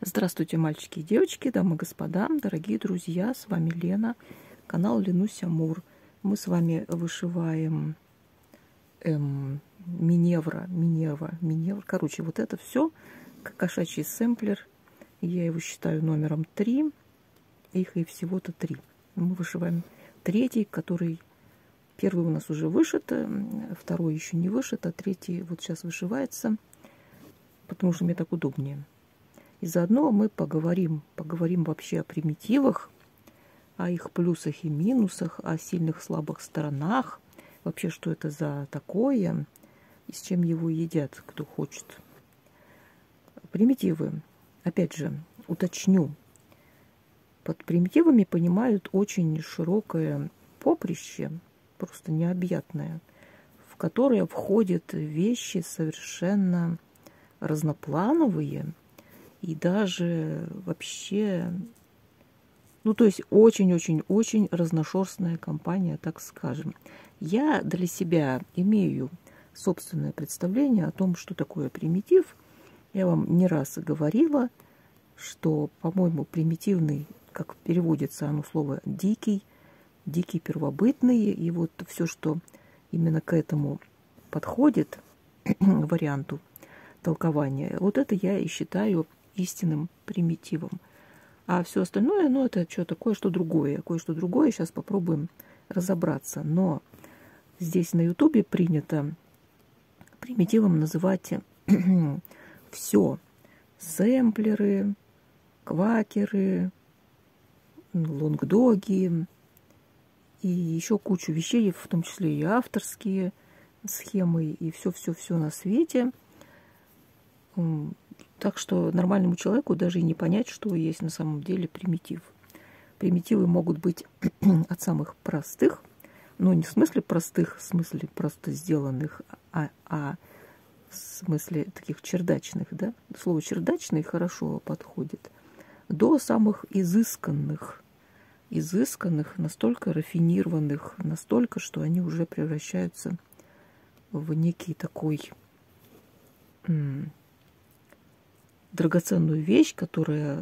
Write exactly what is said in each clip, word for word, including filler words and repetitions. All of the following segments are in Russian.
Здравствуйте, мальчики и девочки, дамы и господа, дорогие друзья, с вами Лена, канал Ленуся Мур. Мы с вами вышиваем эм, Миневра, Минерва, Миневра. Короче, вот это все кошачий сэмплер. Я его считаю номером три. Их и всего-то три. Мы вышиваем третий, который первый у нас уже вышит, второй еще не вышит, а третий вот сейчас вышивается, потому что мне так удобнее. И заодно мы поговорим, поговорим вообще о примитивах, о их плюсах и минусах, о сильных слабых сторонах, вообще что это за такое и с чем его едят, кто хочет. Примитивы, опять же, уточню, под примитивами понимают очень широкое поприще, просто необъятное, в которое входят вещи совершенно разноплановые, и даже вообще, ну, то есть очень-очень-очень разношерстная компания, так скажем. Я для себя имею собственное представление о том, что такое примитив. Я вам не раз говорила, что, по-моему, примитивный, как переводится оно слово, дикий, дикий первобытный. И вот все, что именно к этому подходит, варианту толкования, вот это я и считаю истинным примитивом. А все остальное, ну, это что-то кое-что другое. Кое-что другое. Сейчас попробуем разобраться. Но здесь на Ютубе принято примитивом называть все. Сэмплеры, квакеры, лонгдоги и еще кучу вещей, в том числе и авторские схемы, и все-все-все на свете. Так что нормальному человеку даже и не понять, что есть на самом деле примитив. Примитивы могут быть от самых простых, но не в смысле простых, в смысле просто сделанных, а, а в смысле таких чердачных, да? Слово чердачный хорошо подходит, до самых изысканных, изысканных, настолько рафинированных, настолько, что они уже превращаются в некий такой драгоценную вещь, которая,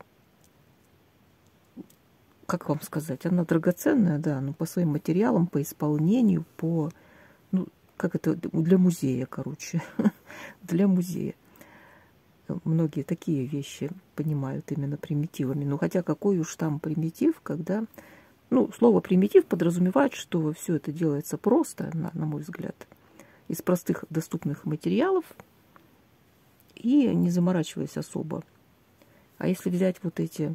как вам сказать, она драгоценная, да, но по своим материалам, по исполнению, по, ну, как это, для музея, короче, для музея. Многие такие вещи понимают именно примитивами. Ну, хотя какой уж там примитив, когда, ну, слово примитив подразумевает, что все это делается просто, на, на мой взгляд, из простых доступных материалов, и не заморачиваясь особо. А если взять вот эти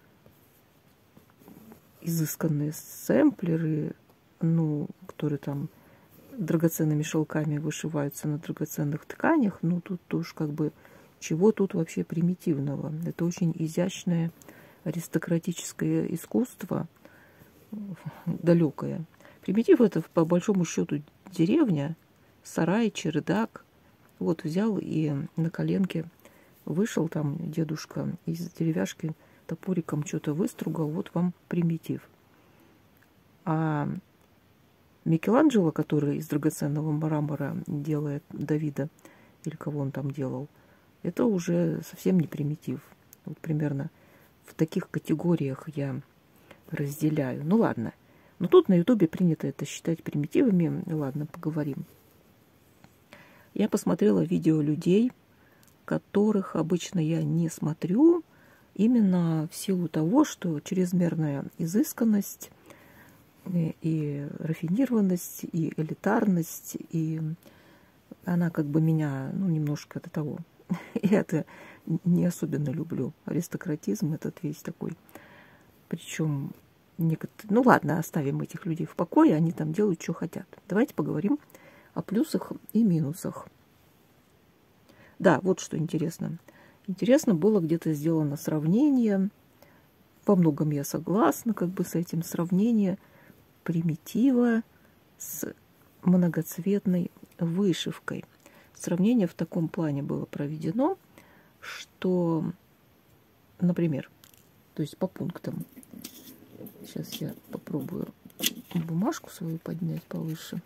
изысканные сэмплеры, ну, которые там драгоценными шелками вышиваются на драгоценных тканях, ну, тут уж как бы чего тут вообще примитивного? Это очень изящное аристократическое искусство, далекое. Примитив — это, по большому счету, деревня, сарай, чердак. Вот взял и на коленке вышел там дедушка из деревяшки топориком что-то выстругал. Вот вам примитив. А Микеланджело, который из драгоценного мрамора делает Давида, или кого он там делал, это уже совсем не примитив. Вот примерно в таких категориях я разделяю. Ну ладно. Но тут на Ютубе принято это считать примитивами. Ладно, поговорим. Я посмотрела видео людей, которых обычно я не смотрю, именно в силу того, что чрезмерная изысканность и, и рафинированность, и элитарность, и она как бы меня, ну, немножко до того. Я это не особенно люблю. Аристократизм этот весь такой. Причем, некоторые... ну ладно, оставим этих людей в покое, они там делают, что хотят. Давайте поговорим о плюсах и минусах. Да, вот что интересно. Интересно было где-то сделано сравнение. Во многом я согласна как бы с этим. Сравнение примитива с многоцветной вышивкой. Сравнение в таком плане было проведено, что, например, то есть по пунктам. Сейчас я попробую бумажку свою поднять повыше.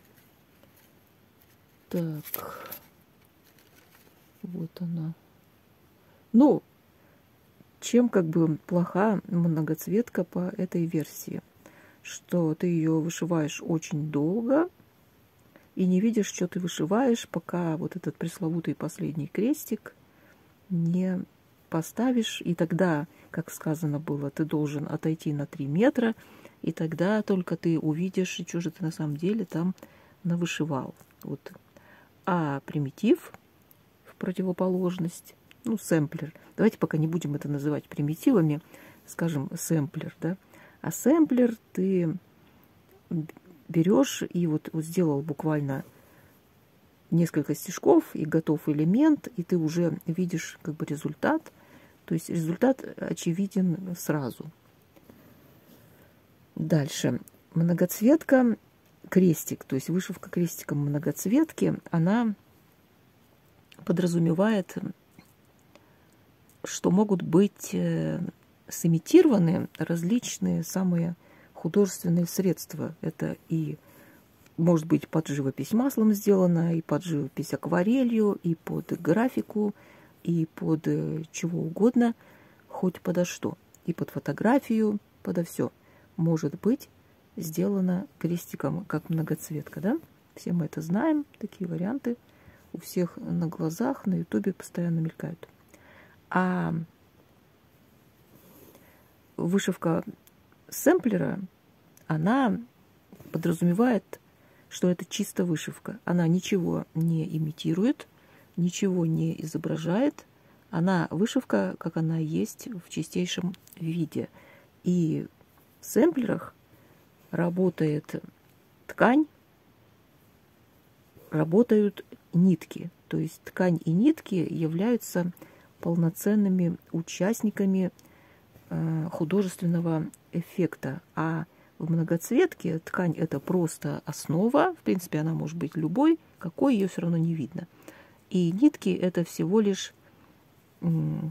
Так, вот она. Ну, Чем как бы плоха многоцветка по этой версии? Что ты ее вышиваешь очень долго и не видишь, что ты вышиваешь, пока вот этот пресловутый последний крестик не поставишь. И тогда, как сказано было, ты должен отойти на три метра, и тогда только ты увидишь, что же ты на самом деле там навышивал. Вот. А примитив в противоположность, ну, сэмплер. Давайте пока не будем это называть примитивами, скажем, сэмплер, да. А сэмплер ты берешь и вот, вот сделал буквально несколько стежков, и готов элемент, и ты уже видишь как бы результат. То есть результат очевиден сразу. Дальше. Многоцветка, крестик, то есть вышивка крестиком многоцветки, она подразумевает, что могут быть сымитированы различные самые художественные средства. Это и может быть под живопись маслом сделано, и под живопись акварелью, и под графику, и под чего угодно, хоть подо что. И под фотографию, подо все. Может быть сделано крестиком, как многоцветка, да? Все мы это знаем, такие варианты у всех на глазах, на ютубе постоянно мелькают. А вышивка сэмплера, она подразумевает, что это чисто вышивка. Она ничего не имитирует, ничего не изображает. Она вышивка, как она есть в чистейшем виде. И в сэмплерах работает ткань, работают нитки. То есть ткань и нитки являются полноценными участниками э, художественного эффекта. А в многоцветке ткань это просто основа. В принципе, она может быть любой, какой, ее все равно не видно. И нитки это всего лишь м,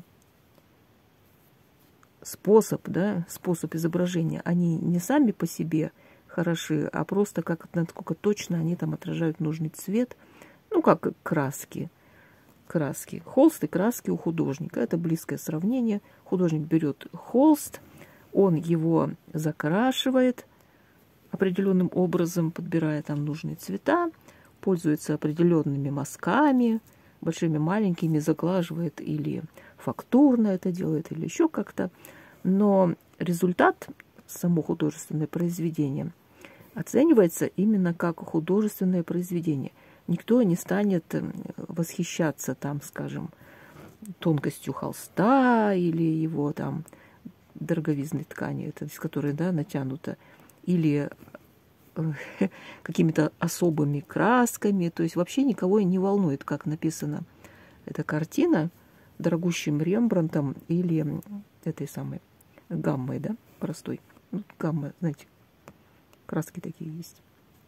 способ, да, способ изображения. Они не сами по себе хороши, а просто как насколько точно они там отражают нужный цвет. Ну, как краски. Краски. Холст и краски у художника. Это близкое сравнение. Художник берет холст, он его закрашивает определенным образом, подбирая там нужные цвета, пользуется определенными мазками, большими, маленькими, заглаживает или фактурно это делает, или еще как-то. Но результат, само художественное произведение, оценивается именно как художественное произведение. Никто не станет восхищаться там, скажем, тонкостью холста или его там дороговизной ткани, это, из которой, да, натянуто, или э, какими-то особыми красками. То есть вообще никого не волнует, как написана эта картина дорогущим Рембрандтом или этой самой гаммой, да, простой. Ну, гамма, знаете, краски такие есть.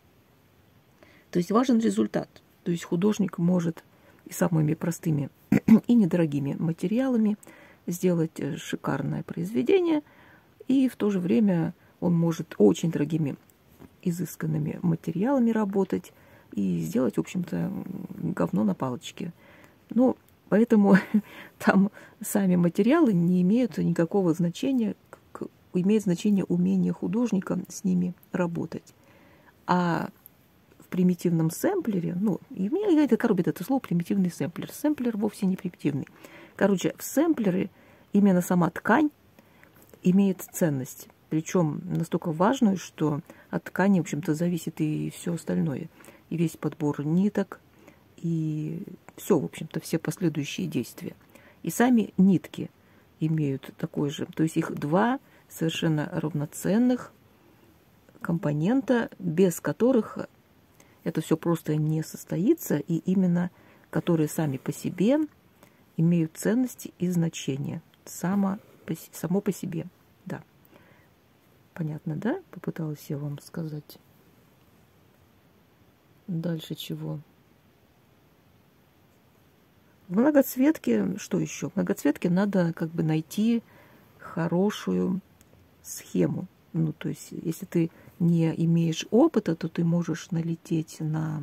То есть важен результат. То есть художник может и самыми простыми и недорогими материалами сделать шикарное произведение, и в то же время он может очень дорогими, изысканными материалами работать и сделать, в общем-то, говно на палочке. Ну, поэтому там сами материалы не имеют никакого значения, имеет значение умение художника с ними работать. А в примитивном сэмплере, ну, и меня это коробит это слово примитивный сэмплер. Сэмплер вовсе не примитивный. Короче, в сэмплере именно сама ткань имеет ценность. Причем настолько важную, что от ткани, в общем-то, зависит и все остальное. И весь подбор ниток, и все, в общем-то, все последующие действия. И сами нитки имеют такой же. То есть их два совершенно равноценных компонента, без которых это все просто не состоится, и именно которые сами по себе имеют ценности и значение. Само по, само по себе, да. Понятно, да? Попыталась я вам сказать. Дальше чего? В многоцветке, что еще? В многоцветке надо как бы найти хорошую схему. Ну, то есть, если ты не имеешь опыта, то ты можешь налететь на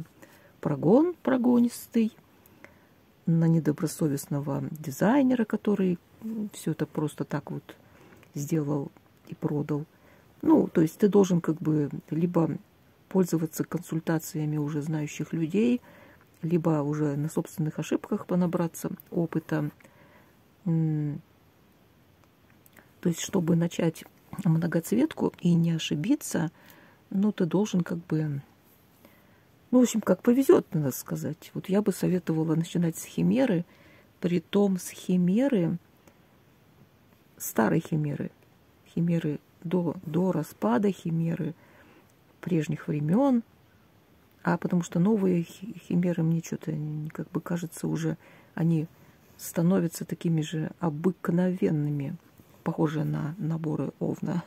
прогон прогонистый, на недобросовестного дизайнера, который все это просто так вот сделал и продал. Ну, то есть ты должен как бы либо пользоваться консультациями уже знающих людей, либо уже на собственных ошибках понабраться опыта. То есть, чтобы начать многоцветку и не ошибиться, ну, ты должен как бы... Ну, в общем, как повезет, надо сказать. Вот я бы советовала начинать с химеры, притом с химеры, старой химеры, химеры до, до распада, химеры прежних времен, а потому что новые химеры мне что-то как бы кажется уже, они становятся такими же обыкновенными, похожие на наборы Овна.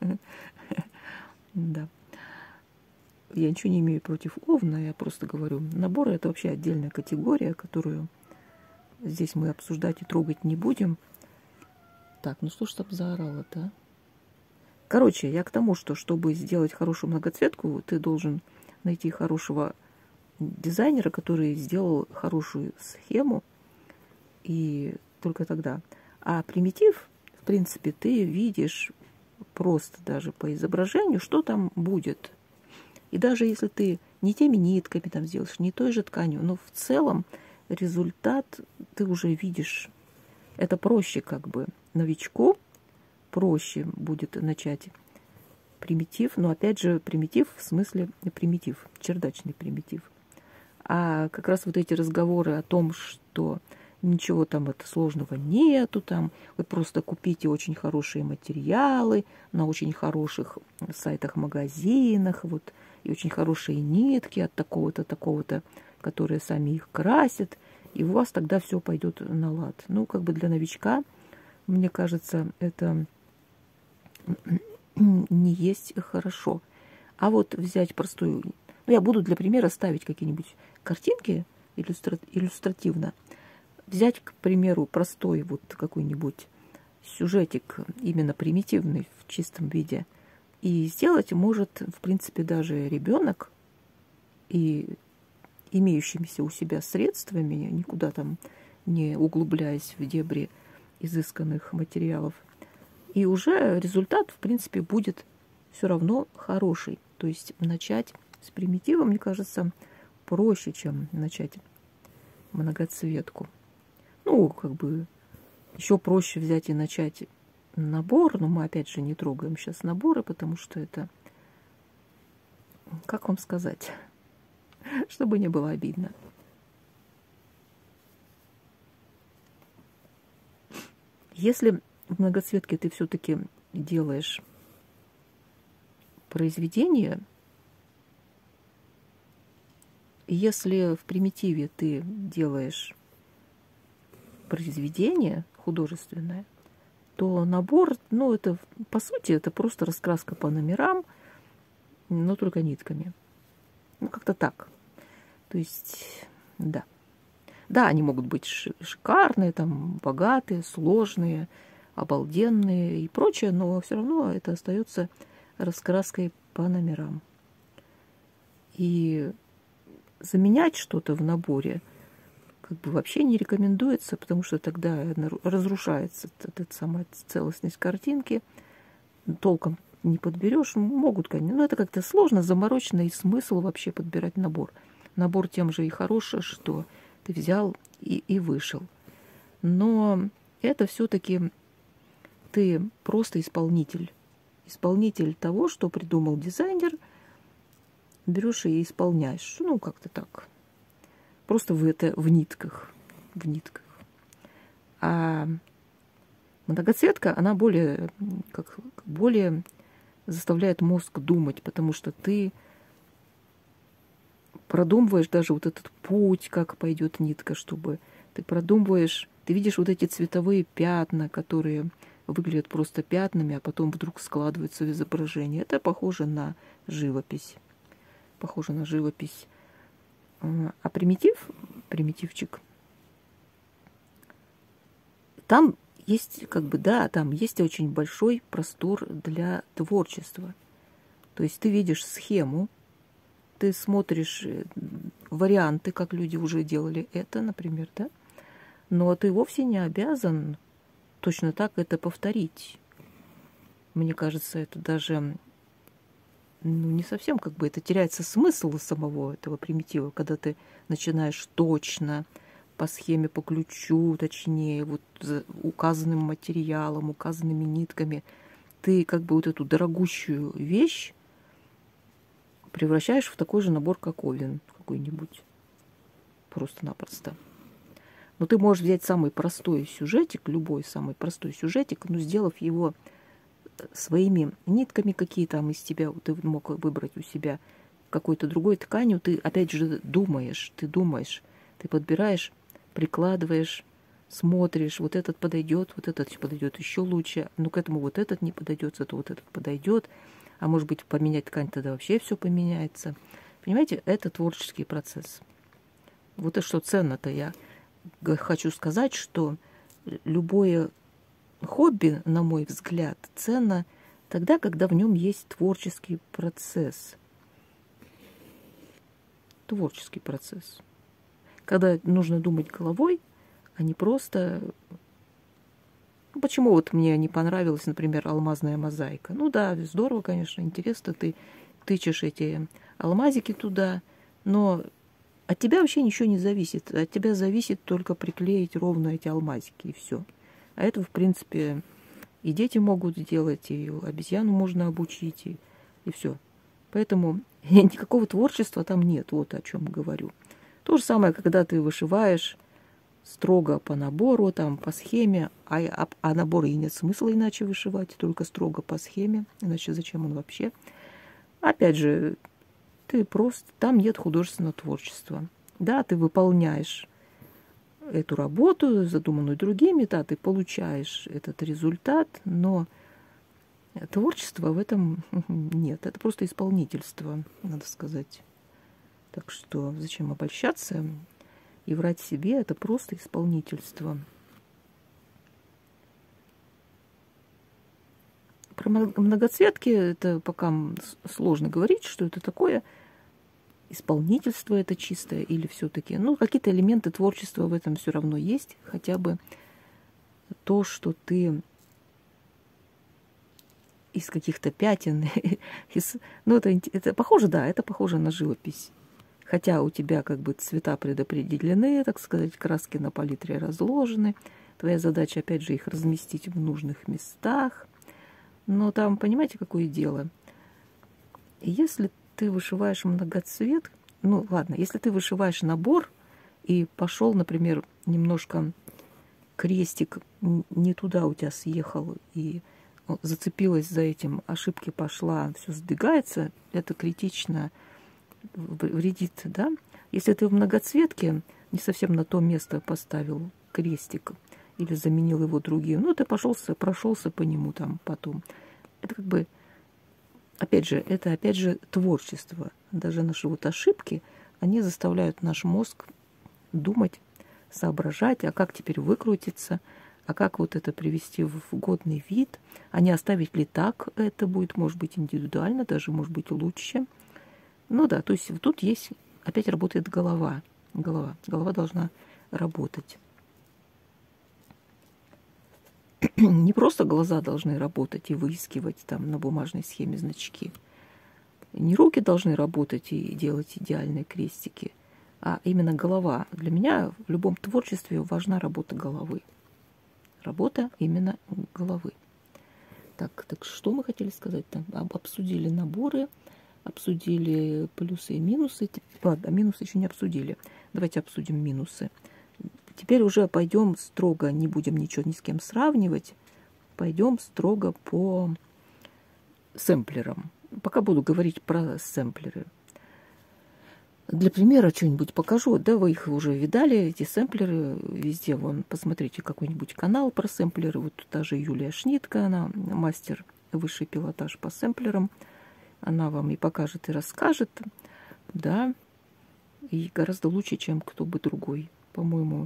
Да. Я ничего не имею против Овна, я просто говорю, наборы — это вообще отдельная категория, которую здесь мы обсуждать и трогать не будем. Так, ну что ж там заорало-то? Короче, я к тому, что чтобы сделать хорошую многоцветку, ты должен найти хорошего дизайнера, который сделал хорошую схему, и только тогда. А примитив, в принципе, ты видишь просто даже по изображению, что там будет. И даже если ты не теми нитками там сделаешь, не той же тканью, но в целом результат ты уже видишь. Это проще как бы новичку, проще будет начать примитив, но опять же примитив в смысле примитив, чердачный примитив. А как раз вот эти разговоры о том, что ничего там это сложного нету, там вы просто купите очень хорошие материалы на очень хороших сайтах, магазинах, вот, и очень хорошие нитки от такого-то, такого-то, которые сами их красят, и у вас тогда все пойдет на лад. Ну, как бы для новичка, мне кажется, это не есть хорошо. А вот взять простую... Ну, я буду для примера ставить какие-нибудь картинки иллюстра... иллюстративно. Взять, к примеру, простой вот какой-нибудь сюжетик, именно примитивный в чистом виде, и сделать может, в принципе, даже ребенок, и имеющимися у себя средствами, никуда там не углубляясь в дебри изысканных материалов. И уже результат, в принципе, будет все равно хороший. То есть начать с примитива, мне кажется, проще, чем начать многоцветку. Ну, как бы еще проще взять и начать набор, но мы опять же не трогаем сейчас наборы, потому что это, как вам сказать, чтобы не было обидно. Если в многоцветке ты все-таки делаешь произведение, если в примитиве ты делаешь произведение художественное, то набор, ну, это, по сути, это просто раскраска по номерам, но только нитками. Ну, как-то так. То есть, да. Да, они могут быть шикарные, там, богатые, сложные, обалденные и прочее, но все равно это остается раскраской по номерам. И заменять что-то в наборе как бы вообще не рекомендуется, потому что тогда разрушается эта самая целостность картинки, толком не подберешь, могут, конечно, но это как-то сложно, заморочено, и смысл вообще подбирать набор. Набор тем же и хороший, что ты взял и, и вышел. Но это все-таки ты просто исполнитель. Исполнитель того, что придумал дизайнер, берешь и исполняешь. Ну, как-то так. Просто в это в нитках. В нитках. А многоцветка, она более, как, более заставляет мозг думать, потому что ты продумываешь даже вот этот путь, как пойдет нитка, чтобы ты продумываешь, ты видишь вот эти цветовые пятна, которые выглядят просто пятнами, а потом вдруг складываются в изображение. Это похоже на живопись. Похоже на живопись. А примитив, примитивчик, там есть, как бы, да, там есть очень большой простор для творчества. То есть ты видишь схему, ты смотришь варианты, как люди уже делали это, например, да, но ты вовсе не обязан точно так это повторить. Мне кажется, это даже ну, не совсем как бы это теряется смысл самого этого примитива, когда ты начинаешь точно по схеме, по ключу, точнее, вот за указанным материалом, указанными нитками, ты как бы вот эту дорогущую вещь превращаешь в такой же набор, как овен какой-нибудь. Просто-напросто. Но ты можешь взять самый простой сюжетик, любой самый простой сюжетик, но сделав его своими нитками, какие там из тебя, ты мог выбрать у себя какой-то другой тканью, ты опять же думаешь, ты думаешь, ты подбираешь, прикладываешь, смотришь, вот этот подойдет, вот этот подойдет еще лучше, но к этому вот этот не подойдет, зато вот этот подойдет, а может быть поменять ткань, тогда вообще все поменяется. Понимаете, это творческий процесс. Вот это что ценно-то, я хочу сказать, что любое хобби, на мой взгляд, ценно тогда, когда в нем есть творческий процесс. Творческий процесс. Когда нужно думать головой, а не просто... Ну, почему вот мне не понравилась, например, алмазная мозаика? Ну да, здорово, конечно, интересно, ты тычешь эти алмазики туда, но от тебя вообще ничего не зависит. От тебя зависит только приклеить ровно эти алмазики, и все. А это, в принципе, и дети могут сделать, и обезьяну можно обучить, и, и все. Поэтому никакого творчества там нет, вот о чем говорю. То же самое, когда ты вышиваешь строго по набору, там, по схеме, а, а, а набор и нет смысла иначе вышивать, только строго по схеме, иначе зачем он вообще? Опять же, ты просто, там нет художественного творчества. Да, ты выполняешь эту работу, задуманную другими, да, ты получаешь этот результат, но творчества в этом нет. Это просто исполнительство, надо сказать. Так что зачем обольщаться и врать себе, это просто исполнительство. Про многоцветки это пока сложно говорить, что это такое. Исполнительство это чистое или все-таки, ну, какие-то элементы творчества в этом все равно есть, хотя бы то, что ты из каких-то пятен, из, ну, это, это похоже, да, это похоже на живопись. Хотя у тебя как бы цвета предопределены, так сказать, краски на палитре разложены. Твоя задача, опять же, их разместить в нужных местах. Но там, понимаете, какое дело? Если ты вышиваешь многоцвет, ну ладно, если ты вышиваешь набор и пошел, например, немножко крестик не туда у тебя съехал и зацепилась за этим, ошибки пошла, все сдвигается, это критично вредит, да? Если ты в многоцветке не совсем на то место поставил крестик или заменил его другим, ну ты пошелся, прошелся по нему там потом. Это как бы Опять же, это опять же творчество. Даже наши вот ошибки, они заставляют наш мозг думать, соображать, а как теперь выкрутиться, а как вот это привести в годный вид, а не оставить ли так это будет, может быть, индивидуально, даже может быть лучше. Ну да, то есть тут есть, опять работает голова. Голова, голова должна работать. Не просто глаза должны работать и выискивать там на бумажной схеме значки. Не руки должны работать и делать идеальные крестики, а именно голова. Для меня в любом творчестве важна работа головы. Работа именно головы. Так, так что мы хотели сказать там? Обсудили наборы, обсудили плюсы и минусы. Ладно, минусы еще не обсудили. Давайте обсудим минусы. Теперь уже пойдем строго, не будем ничего ни с кем сравнивать, пойдем строго по сэмплерам. Пока буду говорить про сэмплеры. Для примера что-нибудь покажу. Да, вы их уже видали, эти сэмплеры везде. Вон, посмотрите какой-нибудь канал про сэмплеры. Вот та же Юлия Шнитка, она мастер высший пилотаж по сэмплерам. Она вам и покажет, и расскажет. Да, и гораздо лучше, чем кто бы другой. По-моему,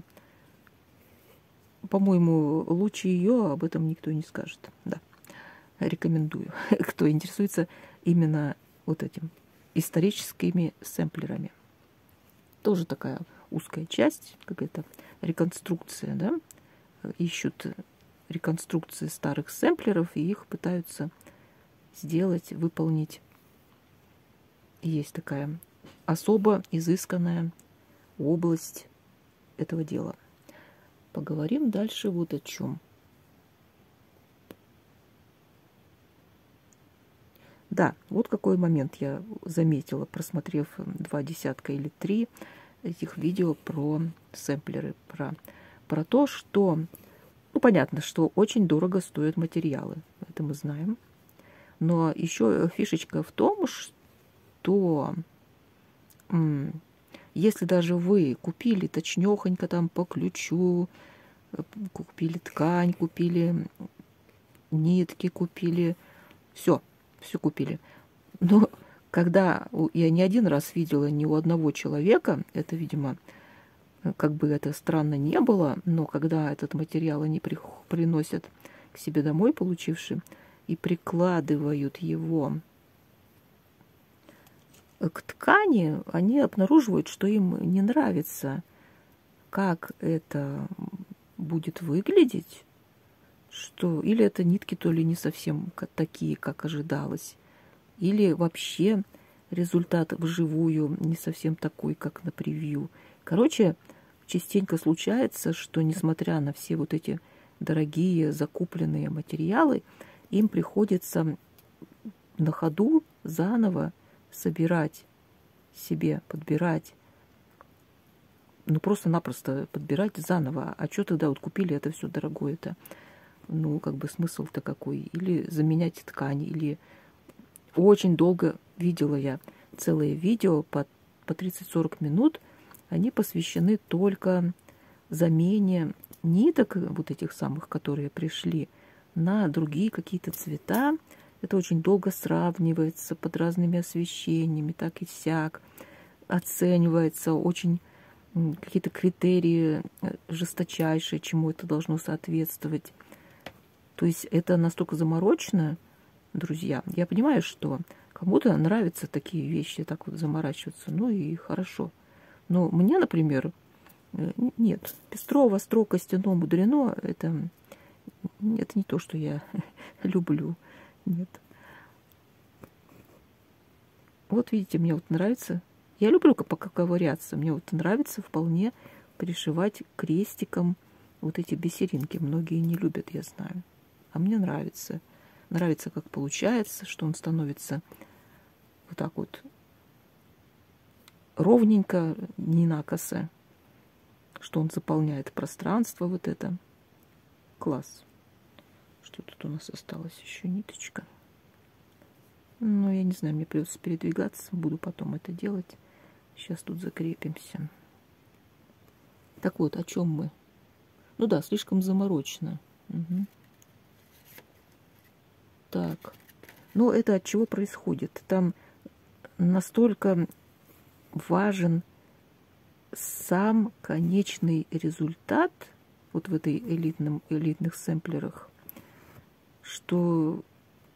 По-моему, лучше ее об этом никто не скажет. Да, рекомендую. Кто интересуется именно вот этим историческими сэмплерами. Тоже такая узкая часть, какая-то реконструкция, да. Ищут реконструкции старых сэмплеров, и их пытаются сделать, выполнить. Есть такая особо изысканная область этого дела. Поговорим дальше вот о чем. Да, вот какой момент я заметила, просмотрев два десятка или три этих видео про сэмплеры, про, про то, что, ну, понятно, что очень дорого стоят материалы, это мы знаем. Но еще фишечка в том, что м, если даже вы купили точнёхонько там по ключу, купили ткань, купили нитки, купили все, все купили. Но когда я не один раз видела ни у одного человека, это, видимо, как бы это странно не было, но когда этот материал они при, приносят к себе домой, получившие, и прикладывают его к ткани, они обнаруживают, что им не нравится, как это будет выглядеть, что или это нитки то ли не совсем такие, как ожидалось, или вообще результат вживую не совсем такой, как на превью. Короче, частенько случается, что несмотря на все вот эти дорогие закупленные материалы, им приходится на ходу заново собирать себе, подбирать, ну просто-напросто подбирать заново. А что тогда вот купили это все дорогое-то? Ну, как бы смысл-то какой? Или заменять ткань, или... Очень долго видела я целые видео по, по тридцать-сорок минут. Они посвящены только замене ниток, вот этих самых, которые пришли, на другие какие-то цвета. Это очень долго сравнивается под разными освещениями, так и сяк. Оценивается очень какие-то критерии жесточайшие, чему это должно соответствовать. То есть это настолько заморочено, друзья. Я понимаю, что кому-то нравятся такие вещи, так вот заморачиваться. Ну и хорошо. Но мне, например, нет. Пестрово, остро, костяно, мудрено, это, это не то, что я люблю. Нет. Вот видите, мне вот нравится. Я люблю поковыряться. Мне вот нравится вполне пришивать крестиком вот эти бисеринки. Многие не любят, я знаю. А мне нравится. Нравится, как получается, что он становится вот так вот ровненько, не накосо, что он заполняет пространство вот это. Класс. Что тут у нас осталось? Еще ниточка. Ну, я не знаю, мне придется передвигаться. Буду потом это делать. Сейчас тут закрепимся. Так вот, о чем мы? Ну да, слишком заморочено. Угу. Так, но это от чего происходит? Там настолько важен сам конечный результат вот в этой элитном, элитных сэмплерах, что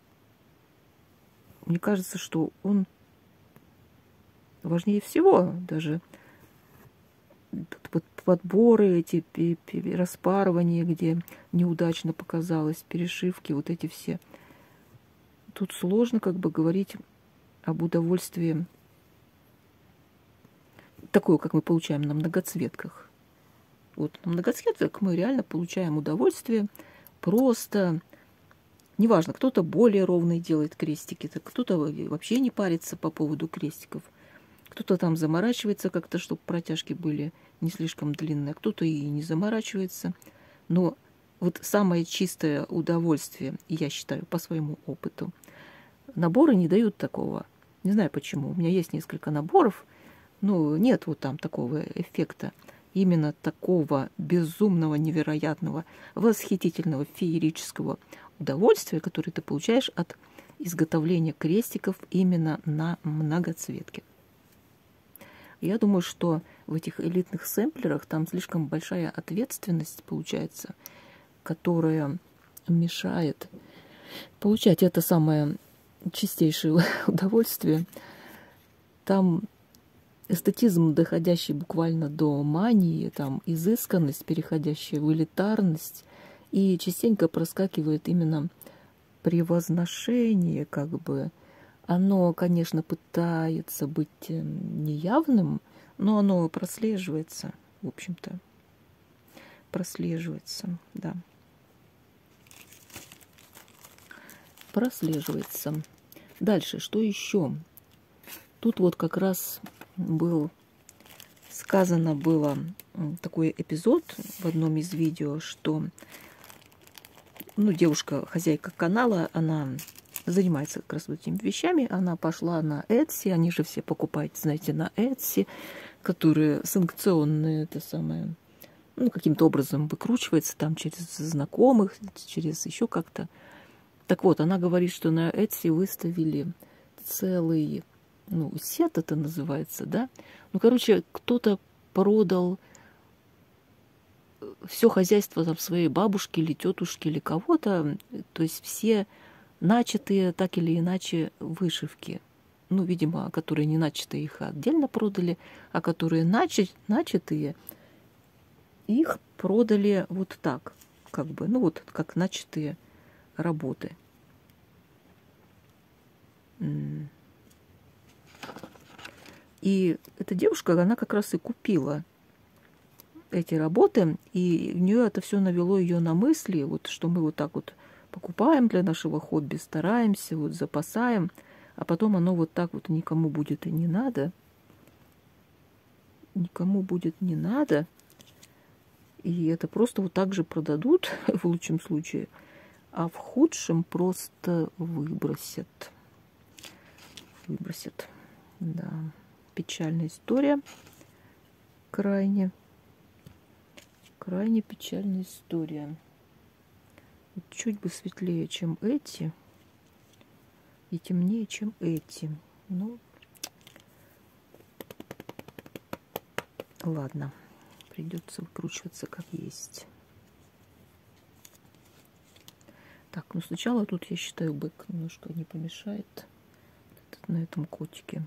мне кажется, что он важнее всего. Даже подборы, эти распарывания, где неудачно показалось, перешивки, вот эти все. Тут сложно как бы говорить об удовольствии такое, как мы получаем на многоцветках. Вот на многоцветках мы реально получаем удовольствие просто, неважно, кто-то более ровный делает крестики, кто-то вообще не парится по поводу крестиков, кто-то там заморачивается как-то, чтобы протяжки были не слишком длинные, кто-то и не заморачивается. Но вот самое чистое удовольствие, я считаю, по своему опыту, наборы не дают такого. Не знаю почему. У меня есть несколько наборов, но нет вот там такого эффекта. Именно такого безумного, невероятного, восхитительного, феерического удовольствия, которое ты получаешь от изготовления крестиков именно на многоцветке. Я думаю, что в этих элитных сэмплерах там слишком большая ответственность получается, которая мешает получать это самое чистейшее удовольствие. Там эстетизм, доходящий буквально до мании, там изысканность, переходящая в элитарность, И частенько проскакивает именно превозношение, как бы. Оно, конечно, пытается быть неявным, но оно прослеживается, в общем-то. Прослеживается, да. Прослеживается. Дальше, что еще? Тут вот как раз был сказано было такой эпизод в одном из видео, что ну, девушка, хозяйка канала, она занимается как раз вот этими вещами. Она пошла на Etsy, они же все покупают, знаете, на Etsy, которые санкционные, это самое, ну, каким-то образом выкручивается там через знакомых, через еще как-то. Так вот, она говорит, что на Etsy выставили целый, ну, сет это называется, да? Ну, короче, кто-то продал все хозяйство там своей бабушки или тетушки или кого-то, то есть все начатые так или иначе вышивки. Ну, видимо, которые не начатые, их отдельно продали, а которые начат, начатые, их продали вот так, как бы, ну вот как начатые работы. И эта девушка, она как раз и купила эти работы, и у нее это все навело ее на мысли, вот что мы вот так вот покупаем для нашего хобби, стараемся, вот запасаем, а потом оно вот так вот никому будет и не надо. Никому будет не надо. И это просто вот так же продадут, в лучшем случае, а в худшем просто выбросят. Выбросят. Да. Печальная история. Крайне. Крайне печальная история. Чуть бы светлее, чем эти. И темнее, чем эти. Ну, ладно. Придется выкручиваться как есть. Так, ну сначала тут, я считаю, бэк немножко не помешает на этом котике.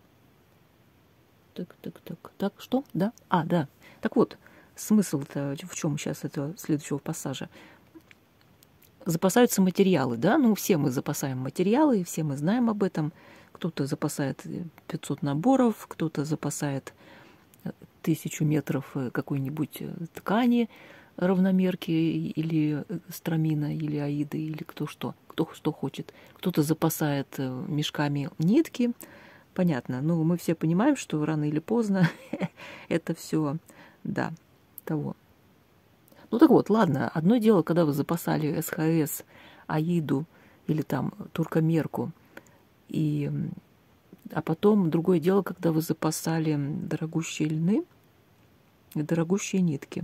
Так, так, так. Так, что? Да? А, да. Так вот, смысл-то в чем сейчас этого следующего пассажа? Запасаются материалы, да? Ну, все мы запасаем материалы, все мы знаем об этом. Кто-то запасает пятьсот наборов, кто-то запасает тысячу метров какой-нибудь ткани, равномерки или стромина, или аиды, или кто что, кто что хочет. Кто-то запасает мешками нитки. Понятно. Ну, мы все понимаем, что рано или поздно это все, да, того. Ну так вот, ладно, одно дело, когда вы запасали СХС, аиду или там туркомерку, и, а потом другое дело, когда вы запасали дорогущие льны и дорогущие нитки.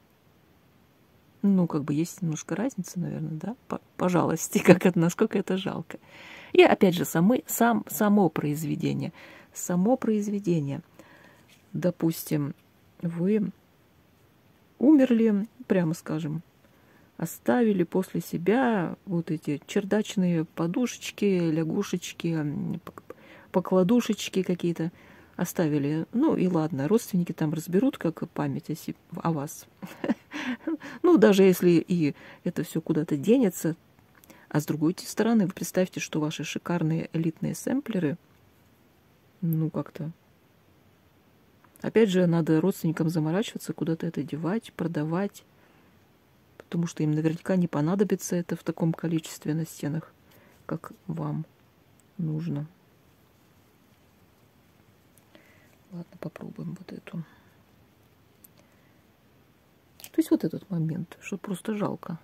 Ну, как бы есть немножко разница, наверное, да? По, по жалости, как это, насколько это жалко. И опять же, самы, сам, само произведение. Само произведение. Допустим, вы умерли, прямо скажем, оставили после себя вот эти чердачные подушечки, лягушечки, покладушечки какие-то. Оставили. Ну и ладно, родственники там разберут, как память о, себе, о вас. Ну, даже если и это все куда-то денется. А с другой стороны, вы представьте, что ваши шикарные элитные сэмплеры, ну, как-то... Опять же, надо родственникам заморачиваться, куда-то это девать, продавать, потому что им наверняка не понадобится это в таком количестве на стенах, как вам нужно. Ладно, попробуем вот эту. То есть вот этот момент, что просто жалко.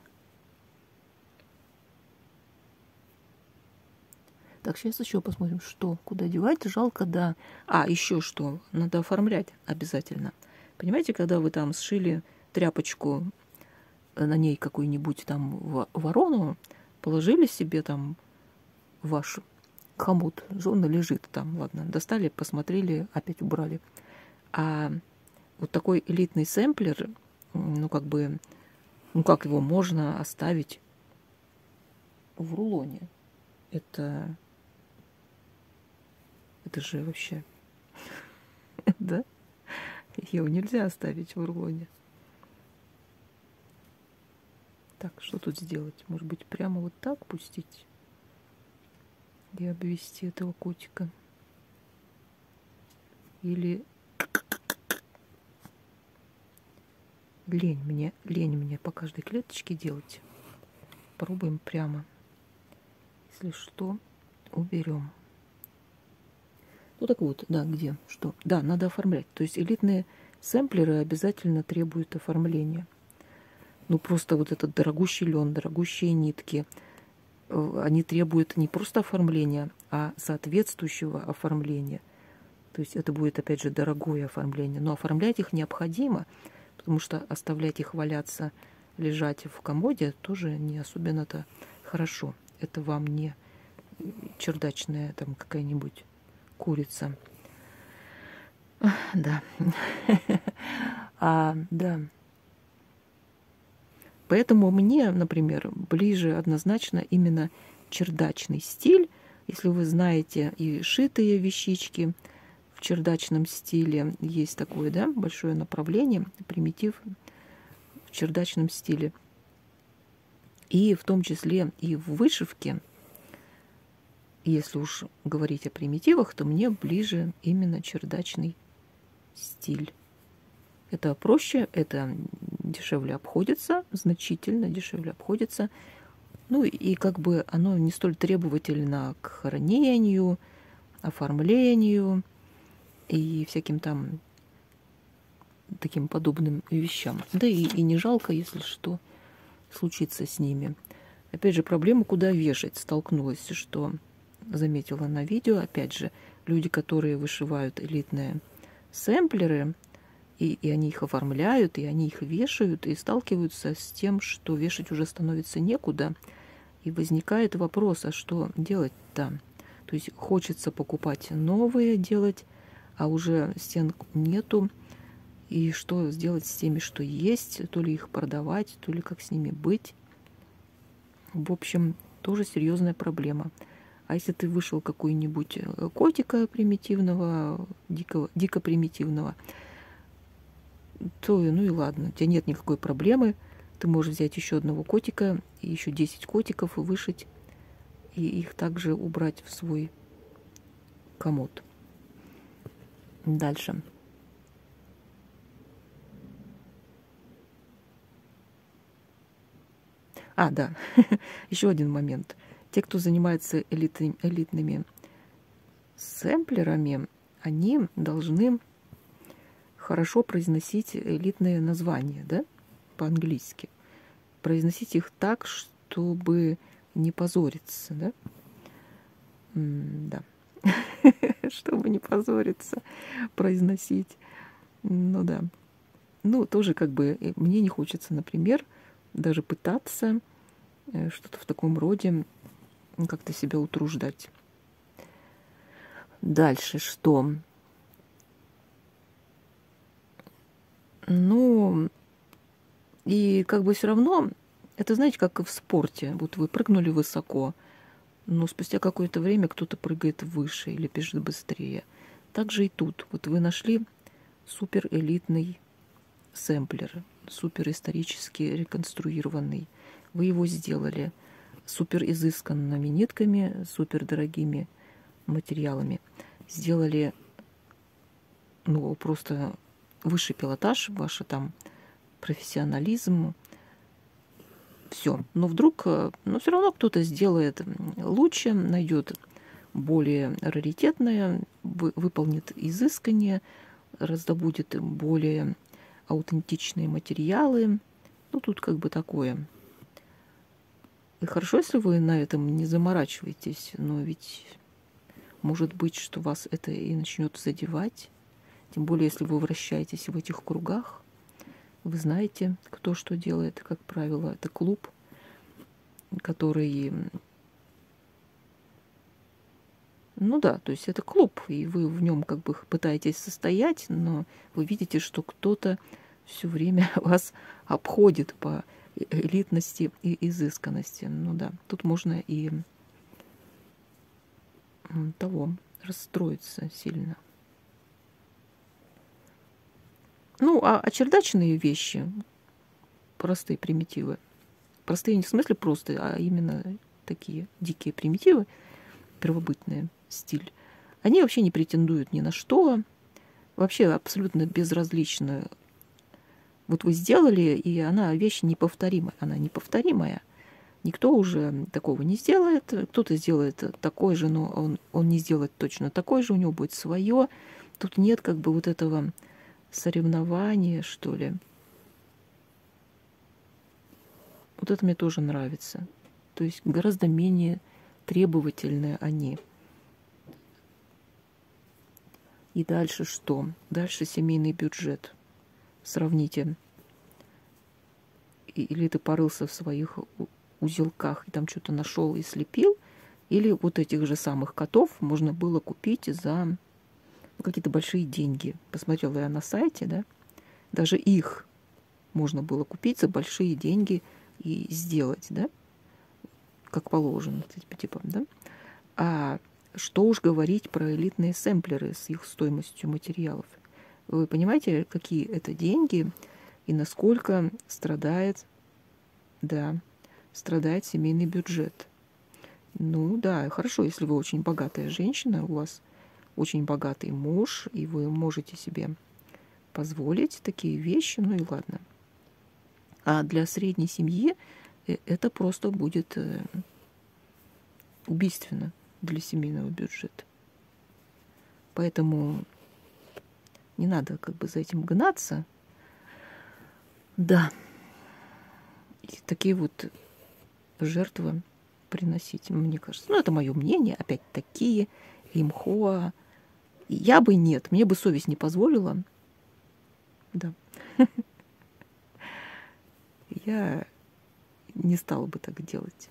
Так, сейчас еще посмотрим, что, куда девать. Жалко, да. А, еще что, надо оформлять обязательно. Понимаете, когда вы там сшили тряпочку, на ней какую-нибудь там ворону, положили себе там ваш хомут, жена лежит там, ладно, достали, посмотрели, опять убрали. А вот такой элитный сэмплер, ну, как бы, ну, как его можно оставить в рулоне? Это, это же вообще, да? Его нельзя оставить в рулоне. Так, что тут сделать? Может быть, прямо вот так пустить и обвести этого котика? Или лень мне, лень мне по каждой клеточке делать. Пробуем прямо. Если что, уберем. Ну так вот, да, где, что? Да, надо оформлять. То есть элитные сэмплеры обязательно требуют оформления. Ну просто вот этот дорогущий лен, дорогущие нитки, они требуют не просто оформления, а соответствующего оформления. То есть это будет, опять же, дорогое оформление. Но оформлять их необходимо, потому что оставлять их валяться, лежать в комоде тоже не особенно-то хорошо. Это вам не чердачная там какая-нибудь курица. Да. А, да. Поэтому мне, например, ближе однозначно именно чердачный стиль. Если вы знаете и шитые вещички в чердачном стиле, есть такое, да, большое направление, примитив в чердачном стиле. И в том числе и в вышивке, если уж говорить о примитивах, то мне ближе именно чердачный стиль. Это проще, это дешевле обходится, значительно дешевле обходится. Ну и как бы оно не столь требовательно к хранению, оформлению и всяким там таким подобным вещам. Да и, и не жалко, если что случится с ними. Опять же, проблема, куда вешать, столкнулась, что заметила на видео. Опять же, люди, которые вышивают элитные сэмплеры, и, и они их оформляют, и они их вешают, и сталкиваются с тем, что вешать уже становится некуда. И возникает вопрос, а что делать-то? То есть хочется покупать новые, делать, а уже стен нету. И что сделать с теми, что есть? То ли их продавать, то ли как с ними быть. В общем, тоже серьезная проблема. А если ты вышел какой-нибудь котика примитивного, дико, дико примитивного, то ну и ладно, у тебя нет никакой проблемы. Ты можешь взять еще одного котика, и еще десять котиков вышить, и их также убрать в свой комод. Дальше. А, да, еще один момент. Те, кто занимается элитными, элитными сэмплерами, они должны хорошо произносить элитные названия, да, по-английски. Произносить их так, чтобы не позориться, да? М, да. Чтобы не позориться, произносить. Ну да. Ну, тоже как бы мне не хочется, например, даже пытаться что-то в таком роде как-то себя утруждать. Дальше что? Ну, и как бы все равно, это, знаете, как и в спорте. Вот вы прыгнули высоко, но спустя какое-то время кто-то прыгает выше или бежит быстрее. Так же и тут. Вот вы нашли супер элитный сэмплер, супер исторически реконструированный. Вы его сделали супер изысканными нитками, супер дорогими материалами. Сделали, ну, просто высший пилотаж, ваш там профессионализм. Все. Но вдруг, но все равно кто-то сделает лучше, найдет более раритетное, выполнит изысканнее, раздобудет более аутентичные материалы. Ну, тут как бы такое. И хорошо, если вы на этом не заморачиваетесь, но ведь может быть, что вас это и начнет задевать. Тем более, если вы вращаетесь в этих кругах, вы знаете, кто что делает. Как правило, это клуб, который... Ну да, то есть это клуб, и вы в нем как бы пытаетесь состоять, но вы видите, что кто-то все время вас обходит по элитности и изысканности. Ну да, тут можно и того расстроиться сильно. Ну, а, а чердачные вещи, простые примитивы, Простые не в смысле просто, а именно такие дикие примитивы, первобытные стиль. Они вообще не претендуют ни на что, вообще абсолютно безразличны. Вот вы сделали, и она вещь неповторимая. Она неповторимая. Никто уже такого не сделает. Кто-то сделает такой же, но он, он не сделает точно такой же, у него будет свое. Тут нет как бы вот этого соревнования, что ли. Вот это мне тоже нравится. То есть гораздо менее требовательные они. И дальше что? Дальше семейный бюджет. Сравните. Или ты порылся в своих узелках и там что-то нашел и слепил, или вот этих же самых котов можно было купить за ну, какие-то большие деньги. Посмотрела я на сайте, да, даже их можно было купить за большие деньги и сделать, да, как положено, типа, да. А что уж говорить про элитные сэмплеры с их стоимостью материалов. Вы понимаете, какие это деньги и насколько страдает, да, страдает семейный бюджет. Ну да, хорошо, если вы очень богатая женщина, у вас очень богатый муж, и вы можете себе позволить такие вещи, ну и ладно. А для средней семьи это просто будет убийственно для семейного бюджета. Поэтому не надо как бы за этим гнаться. Да. И такие вот жертвы приносить, мне кажется. Ну, это мое мнение. Опять такие, имхоа. Я бы нет, мне бы совесть не позволила. Да. Я не стала бы так делать.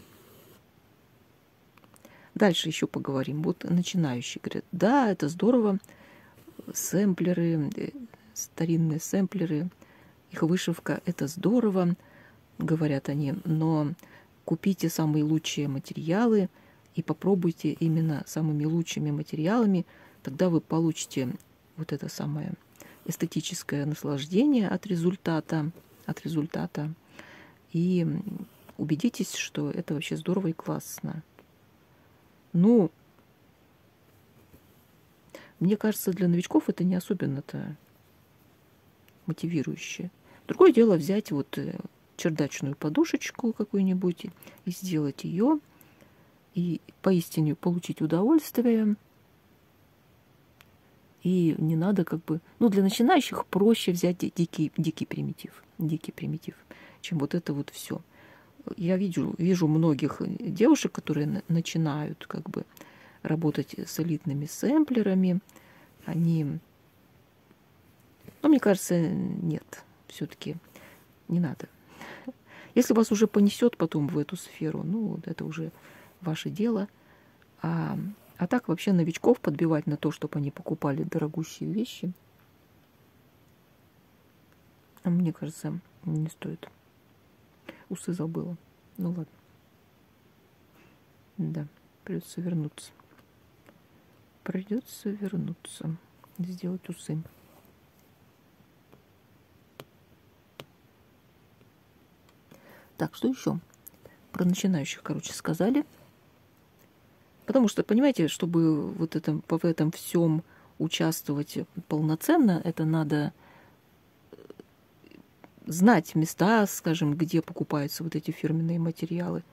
Дальше еще поговорим. Вот начинающие говорят, да, это здорово. Сэмплеры, старинные сэмплеры, их вышивка, это здорово, говорят они, но купите самые лучшие материалы и попробуйте именно самыми лучшими материалами, тогда вы получите вот это самое эстетическое наслаждение от результата, от результата и убедитесь, что это вообще здорово и классно. Ну, мне кажется, для новичков это не особенно-то мотивирующе. Другое дело взять вот чердачную подушечку какую-нибудь и сделать ее, и поистине получить удовольствие. И не надо как бы... Ну, для начинающих проще взять дикий, дикий примитив, дикий примитив, чем вот это вот все. Я вижу, вижу многих девушек, которые начинают как бы работать с элитными сэмплерами. Они... Ну, мне кажется, нет, все-таки не надо. Если вас уже понесет потом в эту сферу, ну, это уже ваше дело. А, а так вообще новичков подбивать на то, чтобы они покупали дорогущие вещи, мне кажется, не стоит. Усы забыла. Ну ладно. Да, придется вернуться. Придется вернуться. Сделать усы. Так, что еще? Про начинающих, короче, сказали. Потому что, понимаете, чтобы вот это, в этом всем участвовать полноценно, это надо знать места, скажем, где покупаются вот эти фирменные материалы.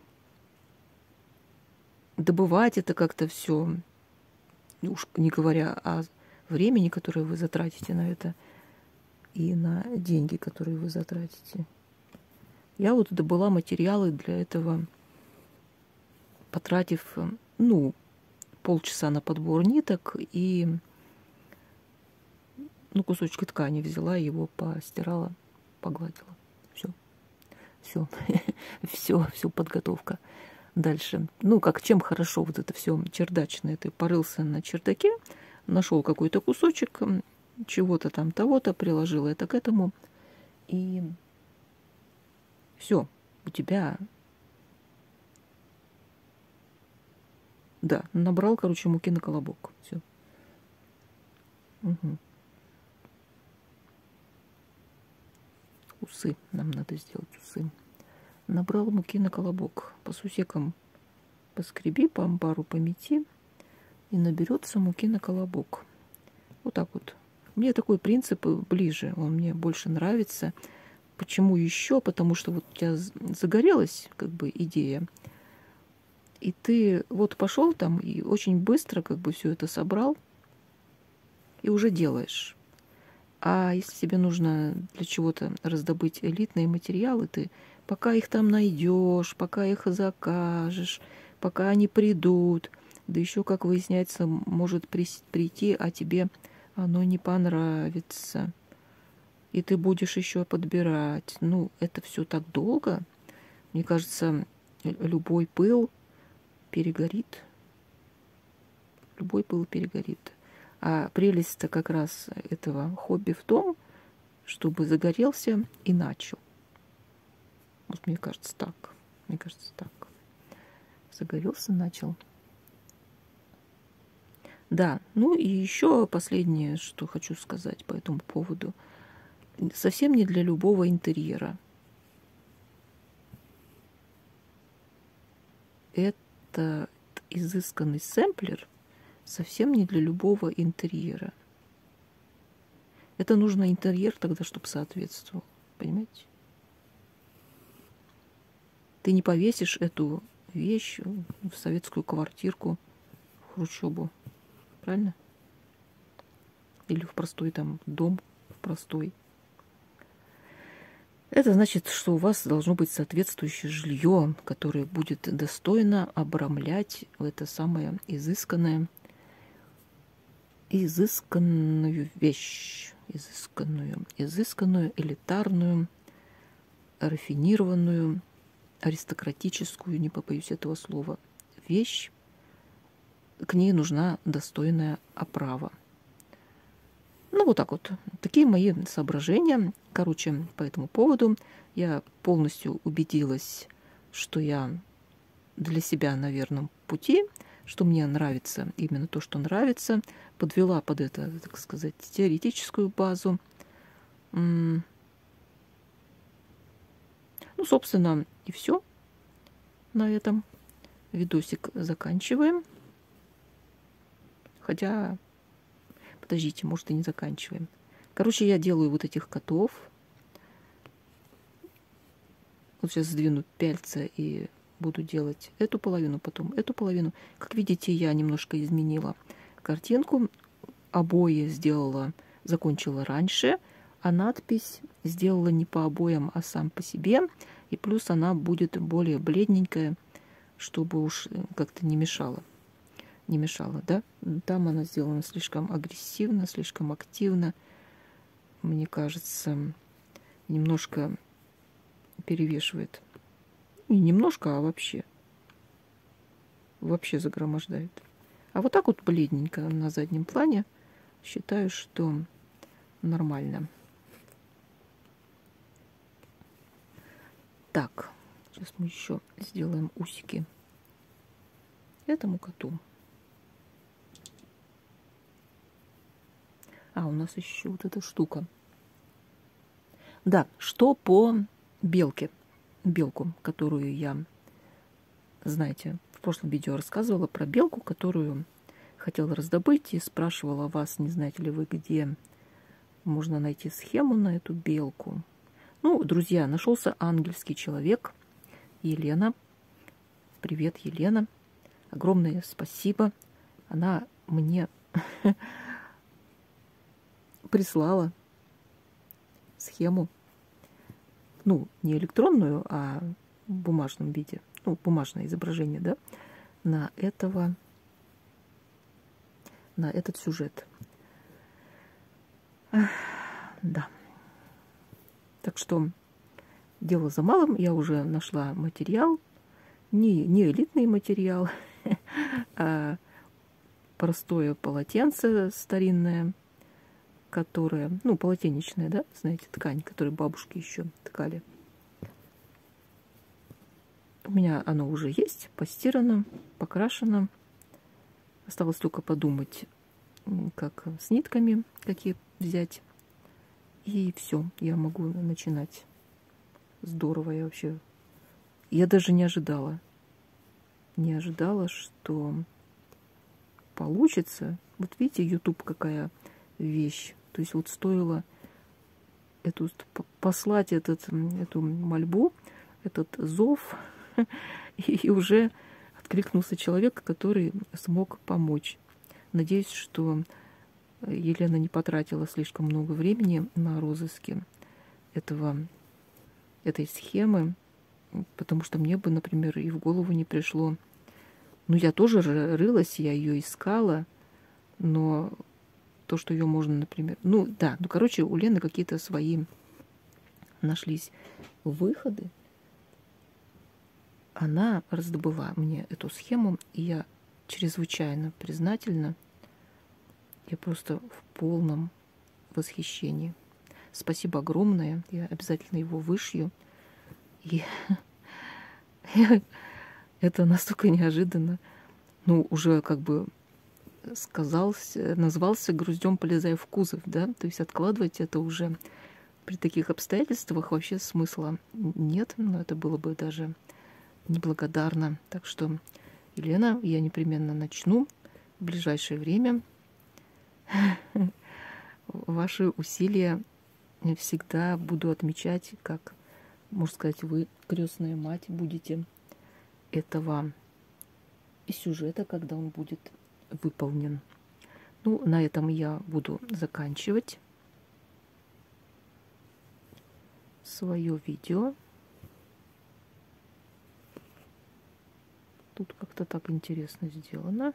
Добывать это как-то все, уж не говоря о времени, которое вы затратите на это, и на деньги, которые вы затратите. Я вот добыла материалы для этого, потратив, ну, полчаса на подбор ниток и, ну, кусочек ткани взяла, его постирала, погладила. Все. Все. Все, все подготовка. Дальше. Ну, как чем хорошо вот это все чердачное. Ты порылся на чердаке, нашел какой-то кусочек чего-то там, того-то, приложил это к этому. И все, у тебя... Да, набрал, короче, муки на колобок. Все. Угу. Усы. Нам надо сделать усы. Набрал муки на колобок. По сусекам поскреби, по амбару помети, и наберется муки на колобок. Вот так вот. Мне такой принцип ближе, он мне больше нравится. Почему еще? Потому что вот у тебя загорелась как бы идея, и ты вот пошел там и очень быстро как бы все это собрал и уже делаешь. А если тебе нужно для чего-то раздобыть элитные материалы, ты пока их там найдешь, пока их закажешь, пока они придут, да еще, как выясняется, может прийти, а тебе оно не понравится. И ты будешь еще подбирать. Ну, это все так долго. Мне кажется, любой пыл перегорит. Любой пыл перегорит. А прелесть-то как раз этого хобби в том, чтобы загорелся и начал. Вот мне кажется так. Мне кажется так. Загорелся, начал. Да, ну и еще последнее, что хочу сказать по этому поводу. Совсем не для любого интерьера. Это изысканный сэмплер совсем не для любого интерьера. Это нужно интерьер тогда, чтобы соответствовал. Понимаете? Ты не повесишь эту вещь в советскую квартирку, в хрущобу. Правильно? Или в простой там дом, в простой. Это значит, что у вас должно быть соответствующее жилье, которое будет достойно обрамлять это самое изысканное, изысканную вещь, изысканную, изысканную, элитарную, рафинированную, аристократическую, не побоюсь этого слова, вещь. К ней нужна достойная оправа. Ну, вот так вот. Такие мои соображения. Короче, по этому поводу я полностью убедилась, что я для себя на верном пути, что мне нравится именно то, что нравится. Подвела под это, так сказать, теоретическую базу. Ну, собственно, и все. На этом видосик заканчиваем. Хотя... Подождите, может, и не заканчиваем. Короче, я делаю вот этих котов. Вот сейчас сдвину пяльца и буду делать эту половину, потом эту половину. Как видите, я немножко изменила картинку. Обои сделала, закончила раньше, а надпись сделала не по обоям, а сам по себе. И плюс она будет более бледненькая, чтобы уж как-то не мешала. Не мешала, да? Там она сделана слишком агрессивно, слишком активно. Мне кажется, немножко перевешивает. Не немножко, а вообще. Вообще загромождает. А вот так вот бледненько на заднем плане считаю, что нормально. Так, сейчас мы еще сделаем усики этому коту. А, у нас еще вот эта штука. Да, что по белке. Белку, которую я, знаете, в прошлом видео рассказывала про белку, которую хотела раздобыть и спрашивала вас, не знаете ли вы, где можно найти схему на эту белку. Ну, друзья, нашелся ангельский человек, Елена. Привет, Елена. Огромное спасибо. Она мне прислала схему, ну, не электронную, а в бумажном виде, ну, бумажное изображение, да, на этого, на этот сюжет. Да. Так что дело за малым. Я уже нашла материал, не, не элитный материал, а простое полотенце старинное, которая, ну, полотенечная, да, знаете, ткань, которую бабушки еще ткали. У меня оно уже есть, постирано, покрашено. Осталось только подумать, как с нитками, какие взять. И все, я могу начинать. Здорово, я вообще я даже не ожидала. Не ожидала, что получится. Вот видите, YouTube какая вещь. То есть вот стоило эту, послать этот, эту мольбу, этот зов, и уже откликнулся человек, который смог помочь. Надеюсь, что Елена не потратила слишком много времени на розыске этого, этой схемы, потому что мне бы, например, и в голову не пришло. Ну, я тоже рылась, я ее искала, но то, что ее можно, например... Ну, да, ну, короче, у Лены какие-то свои нашлись выходы. Она раздобыла мне эту схему, и я чрезвычайно признательна. Я просто в полном восхищении. Спасибо огромное. Я обязательно его вышью. И это настолько неожиданно. Ну, уже как бы сказался, назвался груздем полезая в кузов, да? То есть откладывать это уже при таких обстоятельствах вообще смысла нет. Но это было бы даже неблагодарно. Так что, Елена, я непременно начну в ближайшее время. Ваши усилия всегда буду отмечать, как, можно сказать, вы, крестная мать, будете этого и сюжета, когда он будет выполнен. Ну, на этом я буду заканчивать свое видео. Тут как-то так интересно сделано.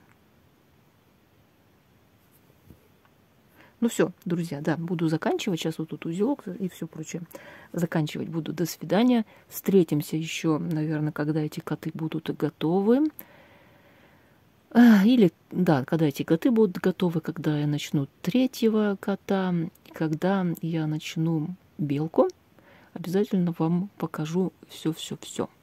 Ну все, друзья, да, буду заканчивать. Сейчас вот тут узелок и все прочее. Заканчивать буду. До свидания. Встретимся еще, наверное, когда эти коты будут готовы. Или, да, когда эти коты будут готовы, когда я начну третьего кота, когда я начну белку, обязательно вам покажу все-все-все.